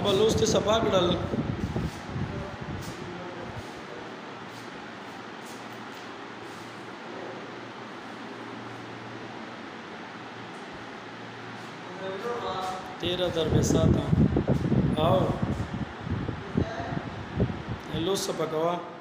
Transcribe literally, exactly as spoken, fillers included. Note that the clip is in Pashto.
بلوز ته صفا کړل तेरह ضرب सात और लूज صفا کوا